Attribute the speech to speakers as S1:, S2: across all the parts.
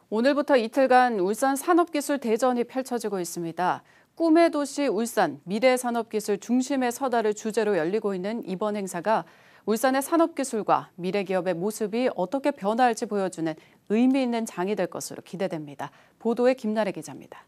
S1: 오늘부터 이틀간 울산 산업기술대전이 펼쳐지고 있습니다. 꿈의 도시 울산, 미래산업기술 중심의 서다를 주제로 열리고 있는 이번 행사가 울산의 산업기술과 미래기업의 모습이 어떻게 변화할지 보여주는 의미 있는 장이 될 것으로 기대됩니다. 보도에 김나래 기자입니다.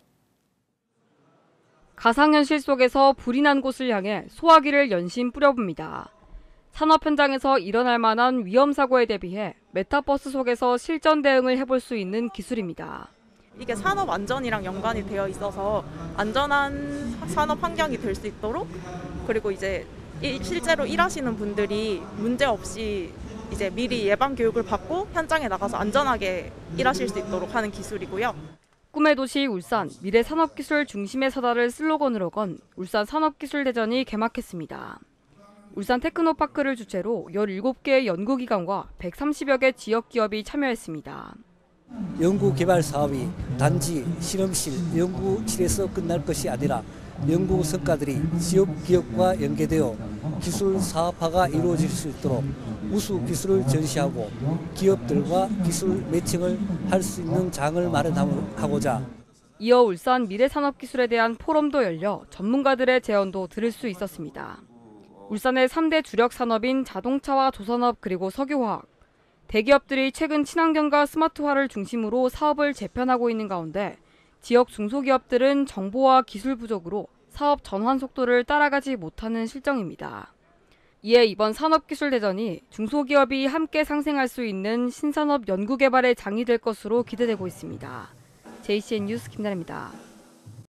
S2: 가상현실 속에서 불이 난 곳을 향해 소화기를 연신 뿌려봅니다. 산업 현장에서 일어날 만한 위험 사고에 대비해 메타버스 속에서 실전 대응을 해볼 수 있는 기술입니다.
S3: 이게 산업 안전이랑 연관이 되어 있어서 안전한 산업 환경이 될 수 있도록, 그리고 이제 실제로 일하시는 분들이 문제 없이 이제 미리 예방 교육을 받고 현장에 나가서 안전하게 일하실 수 있도록 하는 기술이고요.
S2: 꿈의 도시 울산, 미래산업기술 중심의 서다를 슬로건으로 건 울산 산업기술대전이 개막했습니다. 울산 테크노파크를 주체로 17개의 연구기관과 130여 개 지역기업이 참여했습니다.
S4: 연구개발 사업이 단지 실험실, 연구실에서 끝날 것이 아니라 연구 성과들이 지역 기업과 연계되어 기술 사업화가 이루어질 수 있도록 우수 기술을 전시하고 기업들과 기술 매칭을 할 수 있는 장을 마련하고자.
S2: 이어 울산 미래산업기술에 대한 포럼도 열려 전문가들의 제언도 들을 수 있었습니다. 울산의 3대 주력 산업인 자동차와 조선업 그리고 석유화학, 대기업들이 최근 친환경과 스마트화를 중심으로 사업을 재편하고 있는 가운데 지역 중소기업들은 정보와 기술 부족으로 사업 전환 속도를 따라가지 못하는 실정입니다. 이에 이번 산업기술대전이 중소기업이 함께 상생할 수 있는 신산업 연구개발의 장이 될 것으로 기대되고 있습니다. JCN 뉴스 김나래입니다.